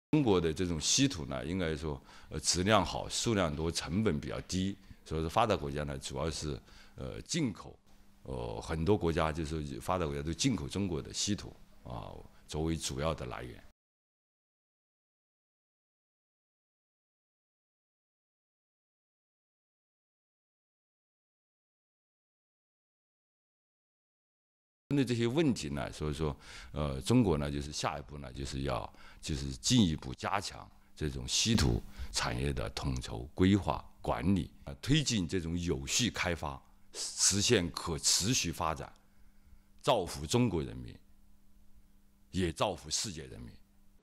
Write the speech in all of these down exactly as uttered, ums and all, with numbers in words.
中国的这种稀土呢，应该说呃质量好、数量多、成本比较低，所以说发达国家呢主要是呃进口，呃很多国家就是发达国家都进口中国的稀土啊作为主要的来源。针对这些问题呢，所以说，呃，中国呢，就是下一步呢，就是要就是进一步加强这种稀土产业的统筹规划管理，啊，推进这种有序开发，实现可持续发展，造福中国人民，也造福世界人民。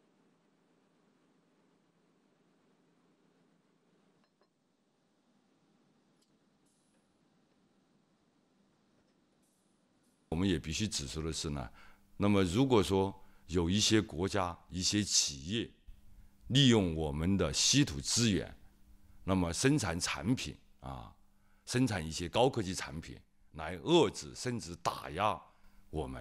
我们也必须指出的是呢，那么如果说有一些国家、一些企业利用我们的稀土资源，那么生产产品啊，生产一些高科技产品来遏制甚至打压我们，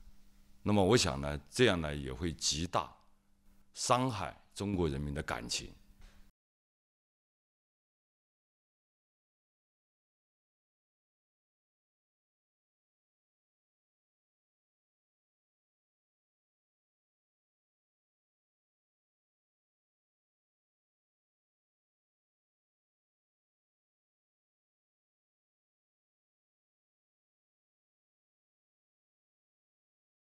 那么我想呢，这样呢也会极大伤害中国人民的感情。